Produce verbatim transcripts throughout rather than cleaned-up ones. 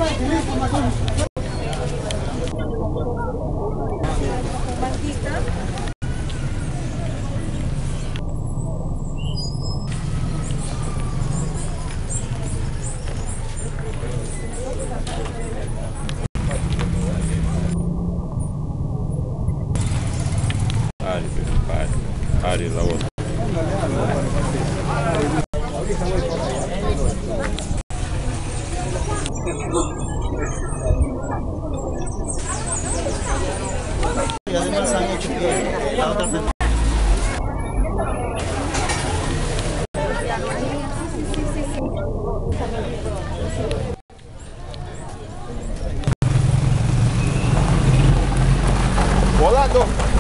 Pare, pare, pare la voz. Y además han hecho que la otra persona... Volando.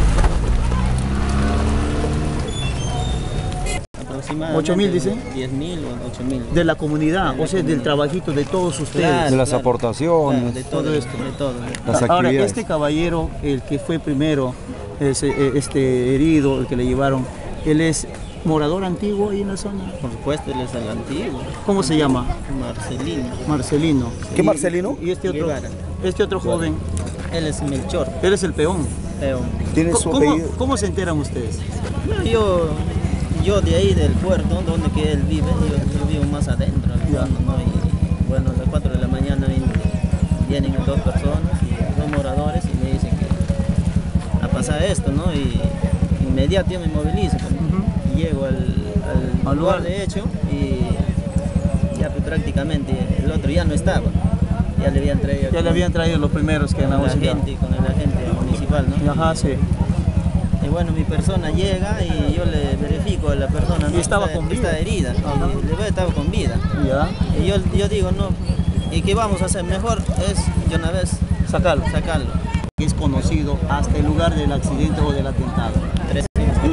ocho mil dice. diez mil o ocho mil. De la comunidad, o sea, del trabajito de todos ustedes. Claro, de las claro, aportaciones, claro, de todo, todo esto. De todo. las Ahora, actividades. este caballero, el que fue primero, ese, este herido, el que le llevaron, él es morador antiguo ahí en la zona. Por supuesto, él es el antiguo. ¿Cómo se llama? Marcelino. Marcelino. ¿Qué Y- Marcelino? Y este otro, Guevara. este otro joven, Él es Melchor. él es el peón. Pero, ¿Tiene su ¿Cómo, apellido? cómo se enteran ustedes? no, yo, yo de ahí del puerto, donde que él vive, yo, yo vivo más adentro. Ya. ¿No? Y, bueno, a las cuatro de la mañana vienen, vienen dos personas, y dos moradores, y me dicen que ha pasado esto, ¿no? Y inmediato yo me movilizo. Pues, Ujú. y llego al, al, Al lugar lugar. de hecho y ya pues, prácticamente el otro ya no estaba. Ya le habían traído Ya le habían traído los primeros que con en la la música. gente, con el agente municipal, ¿no? Ajá, sí. Y bueno, mi persona llega y yo le verifico a la persona, ¿no? Y estaba está, con vida. está herida, Ajá. y le veo estaba con vida. Ya, Y yo, yo digo, no, ¿y qué vamos a hacer? Mejor es de una vez sacarlo. sacarlo. Es conocido hasta el lugar del accidente o del atentado. Tres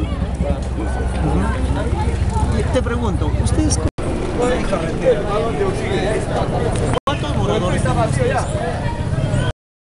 Y te pregunto, ¿ustedes cuántos moradores tienen ustedes?